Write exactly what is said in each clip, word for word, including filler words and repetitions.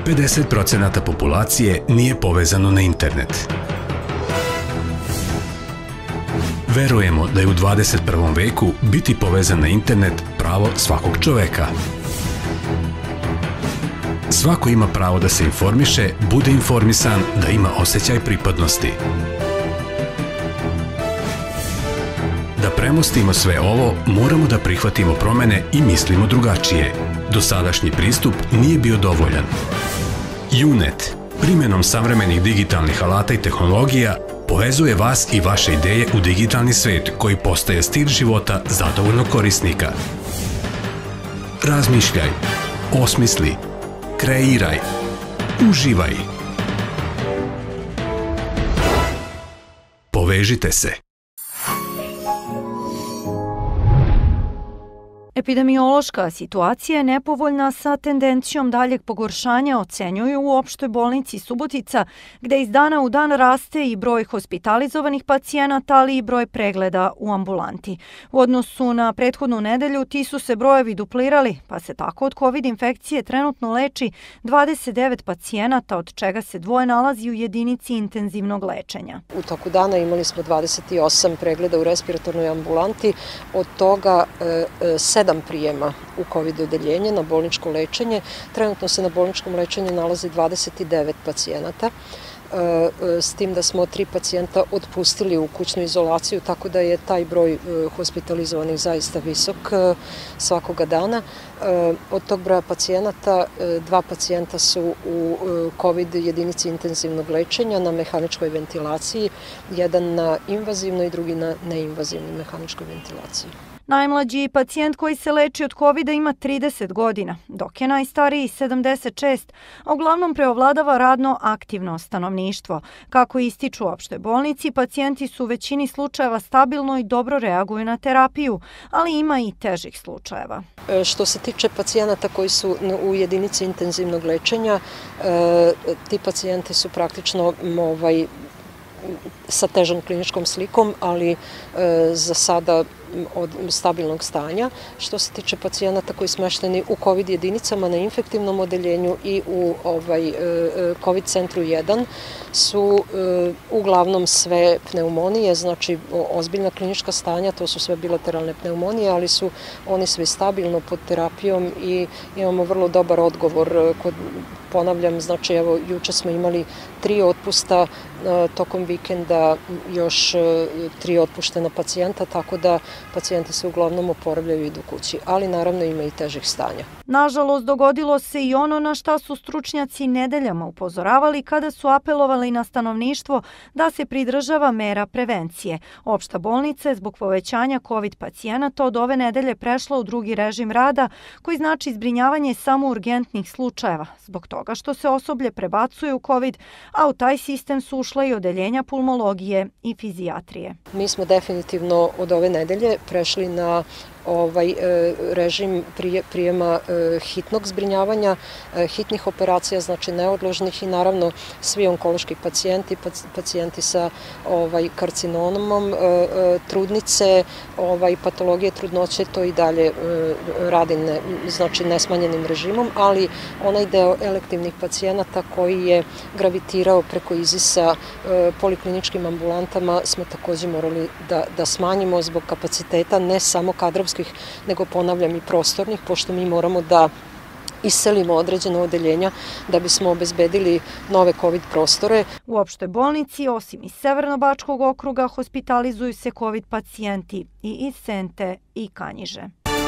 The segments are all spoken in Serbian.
pedeset procenata populacije nije povezano na internet. Verujemo da je u dvadeset prvom veku biti povezan na internet pravo svakog čoveka. Svako ima pravo da se informiše, bude informisan, da ima osjećaj pripadnosti. Da premostimo sve ovo, moramo da prihvatimo promene i mislimo drugačije. Dosadašnji pristup nije bio dovoljan. Junet, primjenom savremenih digitalnih alata i tehnologija, povezuje vas i vaše ideje u digitalni svet koji postaje stil života zadovoljnog korisnika. Razmišljaj, osmisli, kreiraj, uživaj. Povežite se. Epidemiološka situacija je nepovoljna sa tendencijom daljeg pogoršanja, ocenjuju u Opštoj bolnici Subotica, gde iz dana u dan raste i broj hospitalizovanih pacijenata, ali i broj pregleda u ambulanti. U odnosu na prethodnu nedelju ti su se brojevi duplirali, pa se tako od COVID infekcije trenutno leči dvadeset devet pacijenata, od čega se dvoje nalazi u jedinici intenzivnog lečenja. U toku dana imali smo dvadeset osam pregleda u respiratornoj ambulanti, od toga sedam prijema u COVID odeljenje na bolničko lečenje. Trenutno se na bolničkom lečenju nalazi dvadeset devet pacijenata, s tim da smo tri pacijenta otpustili u kućnu izolaciju, tako da je taj broj hospitalizovanih zaista visok svakoga dana. Od tog broja pacijenata, dva pacijenta su u COVID jedinici intenzivnog lečenja na mehaničkoj ventilaciji, jedan na invazivnoj i drugi na neinvazivnoj mehaničkoj ventilaciji. Najmlađi pacijent koji se leči od kovida ima trideset godina, dok je najstariji sedamdeset šest, a uglavnom preovladava radno aktivno stanovništvo. Kako ističu u Opštoj bolnici, pacijenti su u većini slučajeva stabilno i dobro reaguju na terapiju, ali ima i težih slučajeva. Što se tiče pacijenata koji su u jedinici intenzivnog lečenja, ti pacijenti su praktično ovaj, sa težom kliničkom slikom, ali za sada od stabilnog stanja. Što se tiče pacijenata koji su smešteni u COVID jedinicama na infektivnom odeljenju i u ovaj, COVID centru jedan su uglavnom sve pneumonije, znači ozbiljna klinička stanja, to su sve bilateralne pneumonije, ali su oni sve stabilno pod terapijom i imamo vrlo dobar odgovor. Kod, ponavljam, znači evo juče smo imali tri otpusta, tokom vikenda još tri otpuštena pacijenta, tako da pacijenti se uglavnom oporavljaju i idu kući, ali naravno ima i težih stanja. Nažalost, dogodilo se i ono na šta su stručnjaci nedeljama upozoravali kada su apelovali na stanovništvo da se pridržava mera prevencije. Opšta bolnica je zbog povećanja COVID pacijenata od ove nedelje prešla u drugi režim rada, koji znači zbrinjavanje samo urgentnih slučajeva, zbog toga što se osoblje prebacuje u COVID, a u taj sistem su ušla i odeljenja pulmologije i fizijatrije. Mi smo definitivno od ove nedelje prešli na ovaj režim prijema hitnog zbrinjavanja, hitnih operacija, znači neodložnih, i naravno svi onkološki pacijenti, pacijenti sa ovaj karcinomom, trudnice, ovaj patologije trudnoće, to i dalje radi ne, znači nesmanjenim režimom, ali onaj deo elektivnih pacijenata koji je gravitirao preko izisa polikliničkim ambulantama smo takođe morali da, da smanjimo zbog kapaciteta, ne samo kadrovskih, nego ponavljam i prostornih, pošto mi moramo da iselimo određene odeljenja da bismo obezbedili nove COVID prostore. U Opštoj bolnici, osim iz Severno-Bačkog okruga, hospitalizuju se COVID pacijenti i iz Sente i Kanjiže.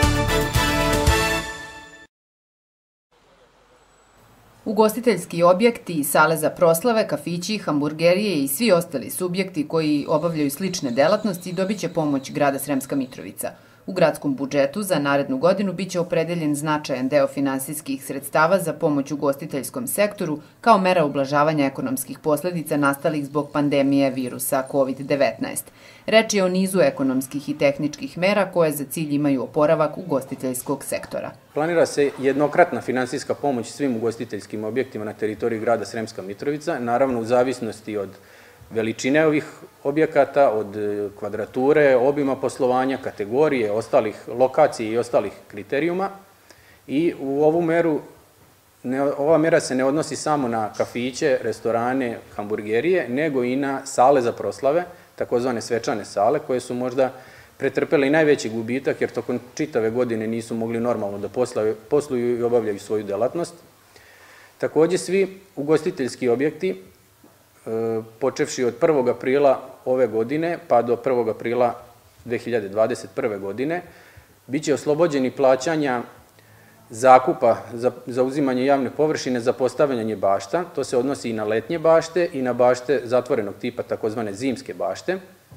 Ugostiteljski objekti, sale za proslave, kafići, hamburgerije i svi ostali subjekti koji obavljaju slične delatnosti dobit će pomoć grada Sremska Mitrovica. U gradskom budžetu za narednu godinu biće opredeljen značajan deo finansijskih sredstava za pomoć ugostiteljskom sektoru kao mera ublažavanja ekonomskih posledica nastalih zbog pandemije virusa COVID devetnaest. Reč je o nizu ekonomskih i tehničkih mera koje za cilj imaju oporavak ugostiteljskog sektora. Planira se jednokratna finansijska pomoć svim ugostiteljskim objektima na teritoriji grada Sremska Mitrovica, naravno u zavisnosti od veličine ovih objekata, od kvadrature, obima poslovanja, kategorije, ostalih lokacija i ostalih kriterijuma. I u ovu meru ne, ova mera se ne odnosi samo na kafiće, restorane, hamburgerije, nego i na sale za proslave, takozvane svečane sale, koje su možda pretrpele i najveći gubitak, jer tokom čitave godine nisu mogli normalno da posluju i obavljaju svoju delatnost. Takođe, svi ugostiteljski objekti, počevši od prvog aprila ove godine pa do prvog aprila dve hiljade dvadeset prve. godine, biće oslobođeni plaćanja zakupa za uzimanje javne površine za postavljanje bašta. To se odnosi i na letnje bašte i na bašte zatvorenog tipa, takozvane zimske bašte.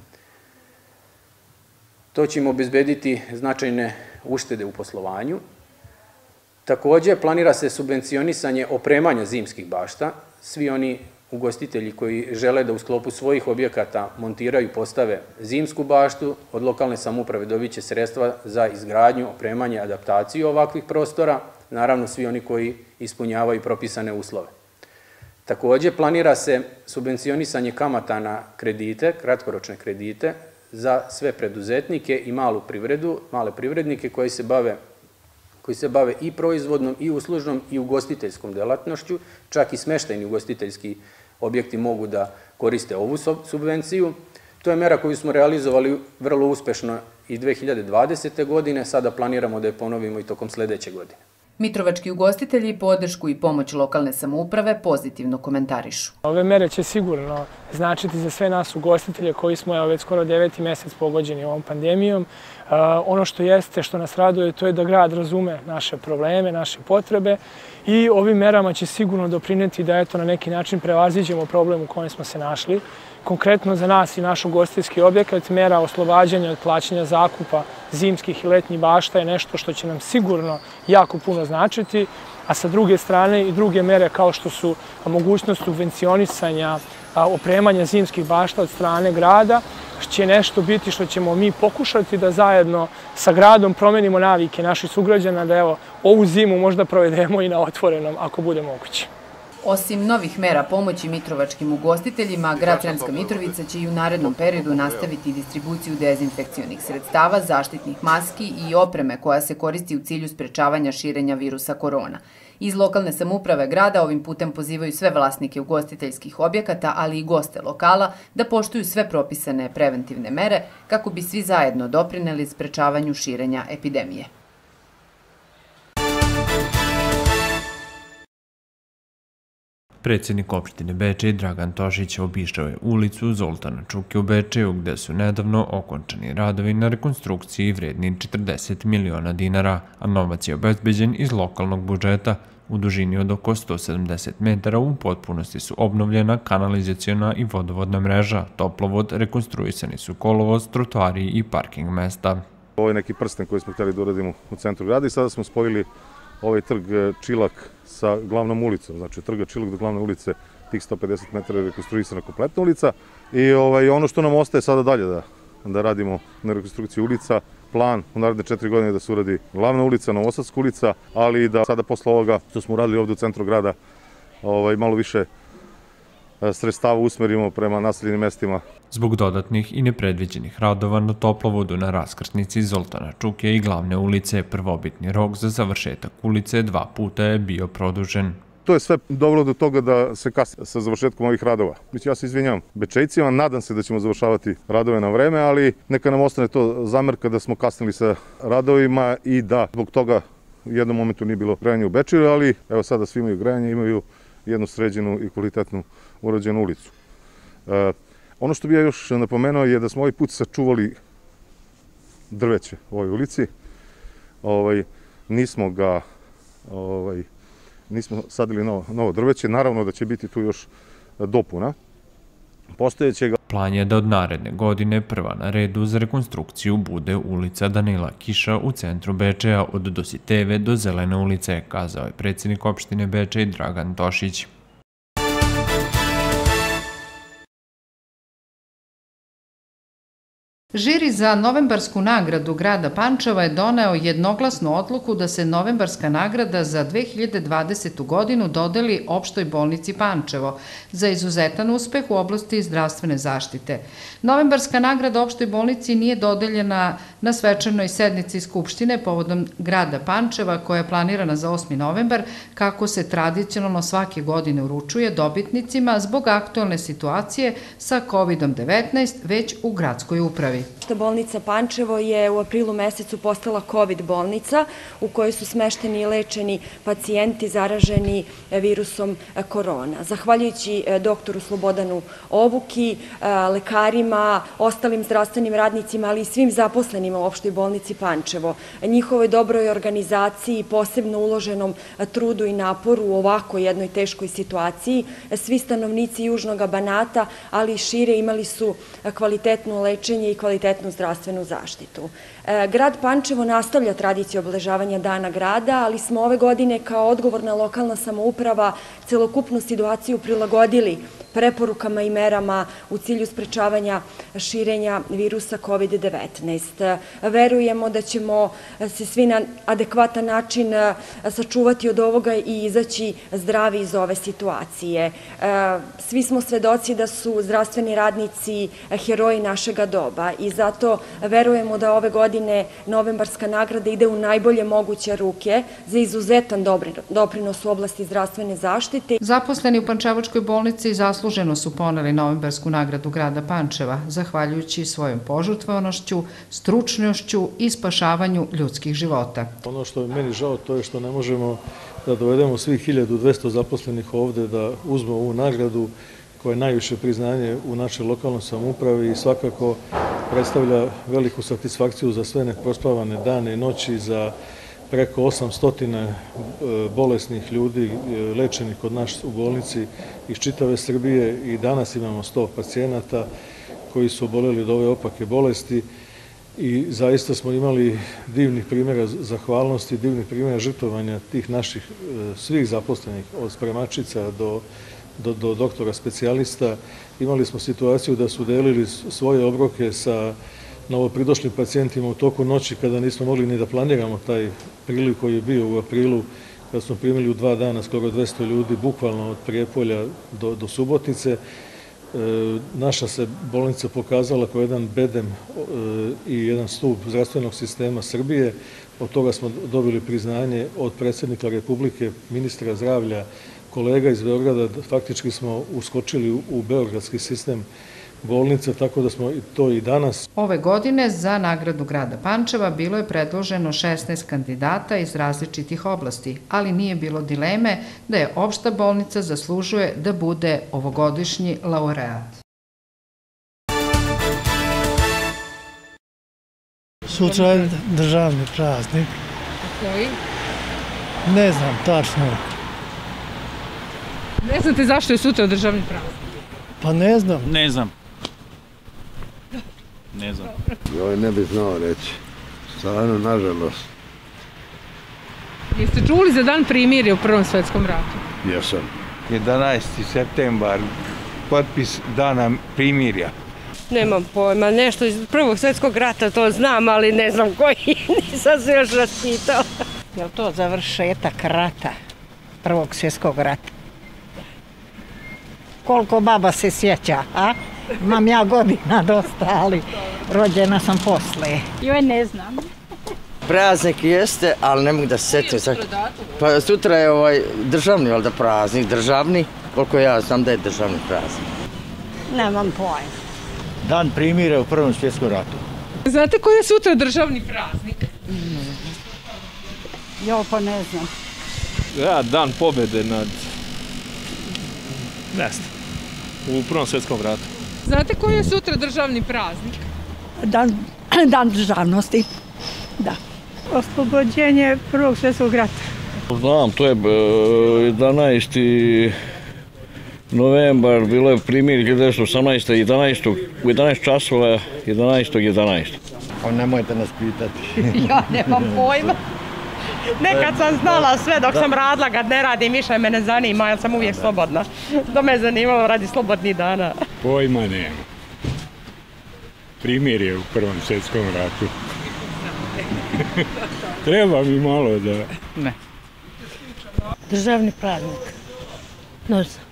To će im obezbediti značajne uštede u poslovanju. Takođe, planira se subvencionisanje opremanja zimskih bašta. Svi oni ugostitelji koji žele da u sklopu svojih objekata montiraju i postave zimsku baštu, od lokalne samouprave dobiće sredstva za izgradnju, opremanje, adaptaciju ovakvih prostora, naravno svi oni koji ispunjavaju propisane uslove. Takođe, planira se subvencionisanje kamata na kredite, kratkoročne kredite, za sve preduzetnike i malu privredu, male privrednike koji se bave koji se bave i proizvodnom, i uslužnom, i ugostiteljskom delatnošću, čak i smeštajni ugostiteljski objekti mogu da koriste ovu subvenciju. To je mera koju smo realizovali vrlo uspešno i dve hiljade dvadesete. godine, sada planiramo da je ponovimo i tokom sledeće godine. Mitrovački ugostitelji podršku i pomoć lokalne samouprave pozitivno komentarišu. Ove mere će sigurno značiti za sve nas ugostitelje koji smo već skoro deveti mesec pogođeni ovom pandemijom. Ono što jeste, što nas raduje, to je da grad razume naše probleme, naše potrebe i ovim merama će sigurno doprineti da eto na neki način prevaziđemo problem u kojem smo se našli. Konkretno za nas i naš ugostiteljski objekat, mera oslobađanja od plaćanja zakupa zimskih i letnjih bašta je nešto što će nam sigurno jako puno značiti, a sa druge strane i druge mere kao što su mogućnost subvencionisanja opremanja zimskih bašta od strane grada, će nešto biti što ćemo mi pokušati da zajedno sa gradom promenimo navike naših sugrađana, da evo ovu zimu možda provedemo i na otvorenom ako bude moguće. Osim novih mera pomoći mitrovačkim ugostiteljima, grad Sremska Mitrovica će i u narednom periodu nastaviti distribuciju dezinfekcionih sredstava, zaštitnih maski i opreme koja se koristi u cilju sprečavanja širenja virusa korona. Iz lokalne samouprave grada ovim putem pozivaju sve vlasnike ugostiteljskih objekata, ali i goste lokala, da poštuju sve propisane preventivne mere kako bi svi zajedno doprineli sprečavanju širenja epidemije. Predsjednik opštine Bečej Dragan Tošić obišao je ulicu Zoltana Čuke u Bečeju, gde su nedavno okončani radovi na rekonstrukciji vredni četrdeset miliona dinara, a novac je obezbeđen iz lokalnog budžeta. U dužini od oko sto sedamdeset metara u potpunosti su obnovljena kanalizaciona i vodovodna mreža, toplovod, rekonstruisani su kolovoz, trotoari i parking mesta. Ovo je neki prsten koji smo htjeli da uradimo u centru grada i sada smo spojili ovaj trg Čilak sa glavnom ulicom, znači trga Čilak do glavne ulice, tih sto pedeset metara je rekonstruisana kompletna ulica i ovaj, ono što nam ostaje sada dalje da, da radimo na rekonstrukciji ulica, plan u naredne četiri godine da se uradi glavna ulica, Novosadska ulica, ali i da sada posle ovoga što smo uradili ovde u centru grada ovaj, malo više sredstava usmerimo prema naseljenim mestima. Zbog dodatnih i nepredviđenih radova na toplovodu na raskrsnici Zoltana Čuke i glavne ulice, prvobitni rok za završetak ulice dva puta je bio produžen. To je sve dovelo do toga da se kasni sa završetkom ovih radova. Ja se izvinjam Bečejcima, nadam se da ćemo završavati radove na vreme, ali neka nam ostane to zamerka da smo kasnili sa radovima i da zbog toga u jednom momentu nije bilo grejanja u Bečeju, ali evo sada svi imaju grejanje, imaju jednu sređenu i kvalitetnu urađenu ulicu. E, ono što bih ja još napomenuo je da smo ovaj put sačuvali drveće u ovoj ulici. Ovaj, nismo ga ovaj, nismo sadili novo, novo drveće, naravno da će biti tu još dopuna postojećega. Plan je da od naredne godine prva na redu za rekonstrukciju bude ulica Danila Kiša u centru Bečeja od Dositejeve do Zelene ulice, kazao je predsjednik opštine Bečej Dragan Tošić. Žiri za novembarsku nagradu grada Pančeva je doneo jednoglasnu odluku da se novembarska nagrada za dve hiljade dvadesetu godinu dodeli Opštoj bolnici Pančevo za izuzetan uspeh u oblasti zdravstvene zaštite. Novembarska nagrada Opštoj bolnici nije dodeljena na svečanoj sednici Skupštine povodom grada Pančeva koja je planirana za osmi novembar, kako se tradicionalno svake godine uručuje dobitnicima zbog aktualne situacije sa kovid devetnaest već u gradskoj upravi. Opšta bolnica Pančevo je u aprilu mesecu postala COVID bolnica u kojoj su smešteni i lečeni pacijenti zaraženi virusom korona. Zahvaljujući doktoru Slobodanu Ovuki, lekarima, ostalim zdravstvenim radnicima, ali i svim zaposlenima u Opštoj bolnici Pančevo, njihovoj dobroj organizaciji, posebno uloženom trudu i naporu u ovako jednoj teškoj situaciji, svi stanovnici Južnog Banata, ali i šire imali su kvalitetno lečenje i kvalitetnu zdravstvenu zaštitu. Grad Pančevo nastavlja tradiciju obeležavanja Dana grada, ali smo ove godine kao odgovorna lokalna samouprava celokupnu situaciju prilagodili preporukama i merama u cilju sprečavanja širenja virusa kovid devetnaest. Verujemo da ćemo se svi na adekvatan način sačuvati od ovoga i izaći zdravi iz ove situacije. Svi smo svedoci da su zdravstveni radnici heroji našega doba i zato verujemo da ove godine novembarska nagrada ide u najbolje moguće ruke za izuzetan doprinos u oblasti zdravstvene zaštite. Zaposleni u Pančevačkoj bolnici zasluženo su poneli novembarsku nagradu grada Pančeva, zahvaljujući svojom požrtvovanošću, stručnošću i spašavanju ljudskih života. Ono što je meni žao to je što ne možemo da dovedemo svih hiljadu dvesta zaposlenih ovde da uzme ovu nagradu koja je najviše priznanje u našoj lokalnoj samoupravi i svakako predstavlja veliku satisfakciju za sve neprospavane dane i noći, za preko osamsto bolesnih ljudi lečenih kod nas u bolnici iz čitave Srbije i danas imamo sto pacijenata koji su oboleli od ove opake bolesti i zaista smo imali divnih primjera zahvalnosti, divnih primjera žrtvovanja tih naših svih zaposlenih od spremačica do do, do doktora specijalista. Imali smo situaciju da su delili svoje obroke sa novopridošlim pacijentima u toku noći kada nismo mogli ni da planiramo taj priliv koji je bio u aprilu, kada smo primili u dva dana skoro dvesta ljudi, bukvalno od Prijepolja do, do Subotice. E, naša se bolnica pokazala kao jedan bedem e, i jedan stup zdravstvenog sistema Srbije. Od toga smo dobili priznanje od predsjednika Republike, ministra zdravlja, kolega iz Beograda. Faktički smo uskočili u, u beogradski sistem bolnica, tako da smo to i danas. Ove godine za nagradu grada Pančeva bilo je predloženo šesnaest kandidata iz različitih oblasti, ali nije bilo dileme da je opšta bolnica zaslužuje da bude ovogodišnji laureat. Sutra je državni praznik. Koji? Ne znam tačno. Ne znate zašto je sutra državni praznik? Pa ne znam. Ne znam. Ne znam. Joj, ne bih znao reći. Stvarno, nažalost. Jeste čuli za dan primirja u Prvom svetskom ratu? Jesam. jedanaesti septembar, potpis dana primirja. Nemam pojma, nešto iz Prvog svjetskog rata to znam, ali ne znam koji, nisam se još raspitala. Je li to završetak rata, Prvog svjetskog rata? Koliko baba se sjeća, a? Imam ja godina dosta, ali rođena sam posle. Joj, ne znam. Praznik jeste, ali ne mogu da se sjetim. Pa sutra je ovaj državni, valjda praznik, državni, koliko ja znam da je državni praznik. Nemam pojma. Dan primirja u Prvom svjetskom ratu. Znate koji je sutra državni praznik? Jo, pa ne znam. Ja, dan pobjede nad... Ne znam. U Prvom svjetskom ratu. Znate koji je sutra državni praznik? Dan, dan državnosti, da. Oslobođenje Prvog svjetskog rata. Znam, to je jedanaesti novembar, bilo je primjer hiljadu devetsto osamnaeste. jedanaestog u jedanaest časova, jedanaestog jedanaestog Pa nemojte nas pitati. Ja nemam pojma. Nekad sam znala sve dok sam radila, kad ne radim više me ne zanima, jer sam uvijek slobodna. To me zanimalo radi slobodnih dana. Pojma nema. primirje u Prvom svjetskom ratu. Treba mi malo da... Ne. Državni praznik. Ne znam.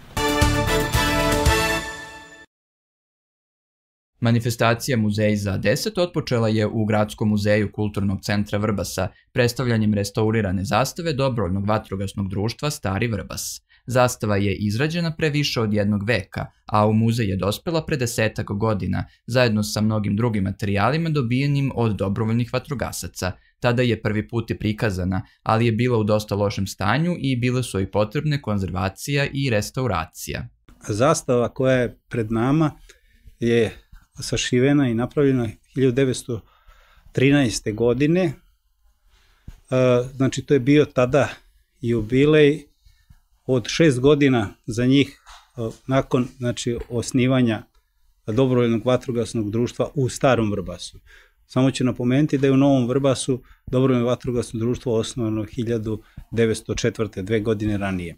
Manifestacija Muzej za deset otpočela je u Gradskom muzeju Kulturnog centra Vrbasa predstavljanjem restaurirane zastave Dobrovoljnog vatrogasnog društva Stari Vrbas. Zastava je izrađena pre više od jednog veka, a u muzej je dospela pre desetak godina, zajedno sa mnogim drugim materijalima dobijenim od dobrovoljnih vatrogasaca. Tada je prvi put i prikazana, ali je bila u dosta lošem stanju i bile su joj potrebne konzervacija i restauracija. Zastava koja je pred nama je sašivena i napravljena hiljadu devetsto trinaeste. godine. Znači, to je bio tada jubilej od šest godina za njih nakon, znači, osnivanja Dobrovoljnog vatrogasnog društva u Starom Vrbasu. Samo ću napomenuti da je u Novom Vrbasu Dobrovoljno vatrogasno društvo osnovano hiljadu devetsto četvrte. dve godine ranije.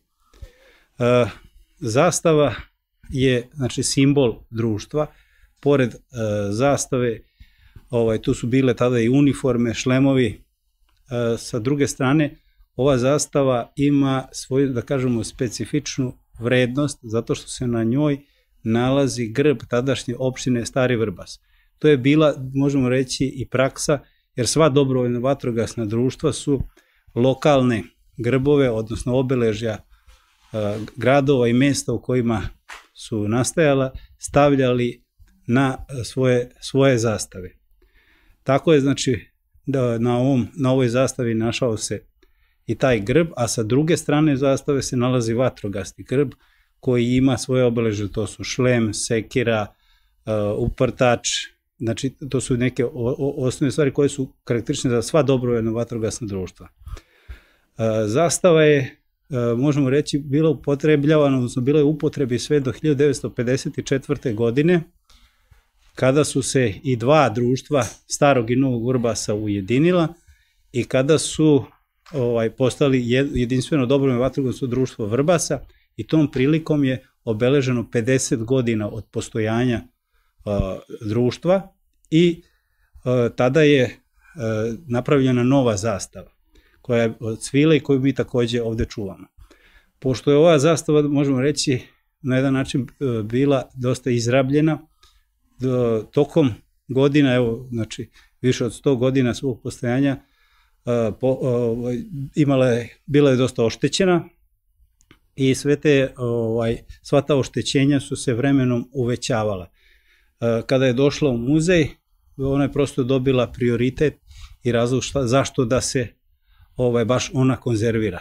Zastava je, znači, simbol društva. Pored zastave, tu su bile tada i uniforme, šlemovi. Sa druge strane, ova zastava ima svoju, da kažemo, specifičnu vrednost, zato što se na njoj nalazi grb tadašnje opštine Stari Vrbas. To je bila, možemo reći, i praksa, jer sva dobrovoljna vatrogasna društva su lokalne grbove, odnosno obeležja gradova i mesta u kojima su nastajala, stavljali na svoje, svoje zastave. Tako je, znači, da na, ovom, na ovoj zastavi našao se i taj grb, a sa druge strane zastave se nalazi vatrogasni grb koji ima svoje obeležje, to su šlem, sekira, uh, uprtač, znači to su neke osnovne stvari koje su karakteristične za sva dobrovoljna vatrogasna društva. Uh, zastava je, uh, možemo reći, bila upotrebljavana, odnosno bila je u upotrebi sve do hiljadu devetsto pedeset četvrte. godine, kada su se i dva društva, Starog i Novog Vrbasa, ujedinila i kada su ovaj, postali jedinstveno dobrovoljno vatrogasno društvo Vrbasa, i tom prilikom je obeleženo pedeset godina od postojanja uh, društva i uh, tada je uh, napravljena nova zastava koja je od svile i koju mi takođe ovde čuvamo. Pošto je ova zastava, možemo reći, na jedan način uh, bila dosta izrabljena, do, tokom godina, evo, znači, više od sto godina svog postojanja, uh, po, uh, imala je, bila je dosta oštećena, i sve te, ovaj, sva ta oštećenja su se vremenom uvećavala. Kada je došla u muzej, ona je prosto dobila prioritet i razlog šta, zašto da se ovaj, baš ona konzervira.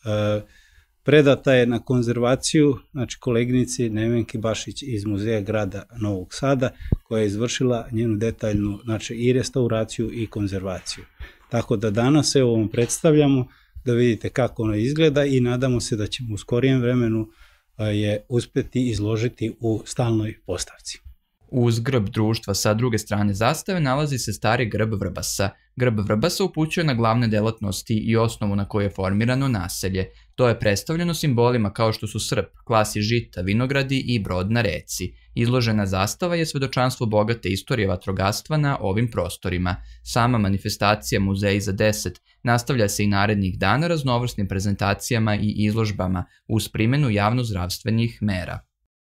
Predata je na konzervaciju, znači, koleginici Nevenki Bašić iz Muzeja grada Novog Sada, koja je izvršila njenu detaljnu, znači, i restauraciju i konzervaciju. Tako da danas, evo, vam predstavljamo da vidite kako ona izgleda i nadamo se da ćemo u skorijem vremenu je uspeti izložiti u stalnoj postavci. Uz grb društva sa druge strane zastave nalazi se stari grb Vrbasa. Grb Vrbasa upućuje na glavne delatnosti i osnovu na kojoj je formirano naselje. To je predstavljeno simbolima kao što su srp, klasi žita, vinogradi i brod na reci. Izložena zastava je svedočanstvo bogate istorije vatrogastva na ovim prostorima. Sama manifestacija Muzej za deset nastavlja se i narednih dana raznovrsnim prezentacijama i izložbama uz primjenu javnozdravstvenih mera.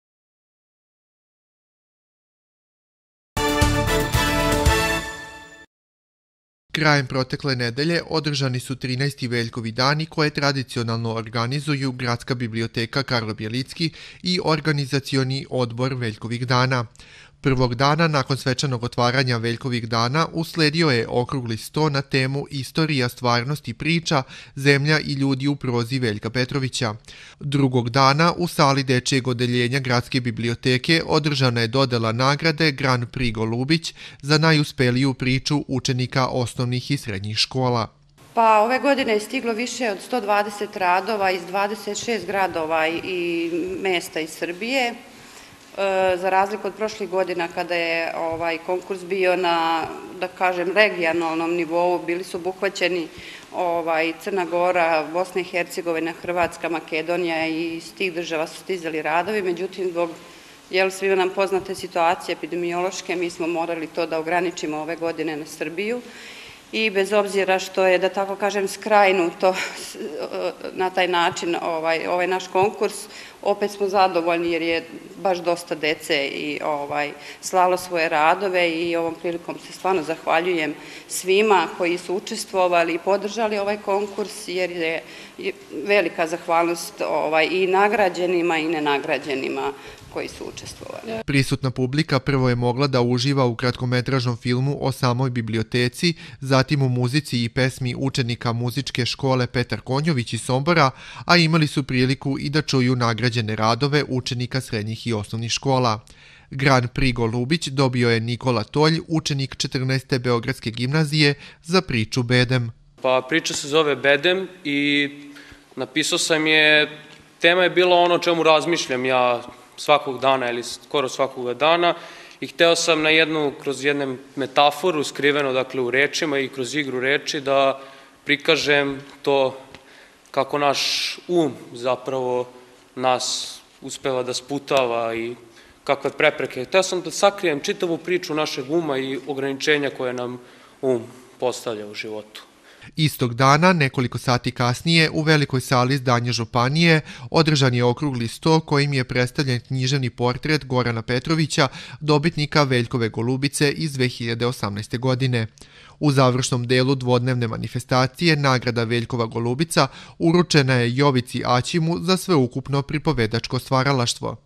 Krajem protekle nedelje održani su trinaesti Veljkovi dani koje tradicionalno organizuju Gradska biblioteka Karlo Bjelicki i organizacioni odbor Veljkovih dana. Prvog dana nakon svečanog otvaranja Veljkovih dana usledio je okrugli sto na temu Istorija, stvarnost i priča, zemlja i ljudi u prozi Veljka Petrovića. Drugog dana u sali dečijeg odeljenja Gradske biblioteke održana je dodela nagrade Grand Prix Golubić za najuspeliju priču učenika osnovnih i srednjih škola. Pa ove godine je stiglo više od sto dvadeset radova iz dvadeset šest gradova i mesta iz Srbije. Za razliku od prošlih godina kada je ovaj konkurs bio na, da kažem, regionalnom nivou, bili su obuhvaćeni ovaj, Crna Gora, Bosna i Hercegovina, Hrvatska, Makedonija i iz tih država su stizali radovi, međutim zbog Jel, svima nam poznate situacije epidemiološke, mi smo morali to da ograničimo ove godine na Srbiju i bez obzira što je, da tako kažem, skrajnuto na taj način ovaj, ovaj naš konkurs, opet smo zadovoljni jer je baš dosta dece i ovaj, slalo svoje radove i ovom prilikom se stvarno zahvaljujem svima koji su učestvovali i podržali ovaj konkurs jer je velika zahvalnost ovaj, i nagrađenima i nenagrađenima koji su učestvovali. Prisutna publika prvo je mogla da uživa u kratkometražnom filmu o samoj biblioteci, zatim u muzici i pesmi učenika muzičke škole Petar Konjović iz Sombora, a imali su priliku i da čuju nagrađene radove učenika srednjih i osnovnih škola. Grand Prix Golubić dobio je Nikola Tolj, učenik četrnaeste Beogradske gimnazije, za priču Bedem. Pa priča se zove Bedem i napisao sam je, tema je bila ono o čemu razmišljam ja svakog dana ili skoro svakoga dana i hteo sam na jednu, kroz jednu metaforu skriveno dakle u rečima i kroz igru reči da prikažem to kako naš um zapravo nas uspeva da sputava i kakve prepreke. Hteo sam da sakrijem čitavu priču našeg uma i ograničenja koje nam um postavlja u životu. Istog dana, nekoliko sati kasnije, u velikoj sali zdanja Županije održan je okrugli sto kojim je predstavljen književni portret Gorana Petrovića, dobitnika Veljkove Golubice iz dve hiljade osamnaeste. godine. U završnom delu dvodnevne manifestacije nagrada Veljkova Golubica uručena je Jovici Aćimu za sveukupno pripovedačko stvaralaštvo.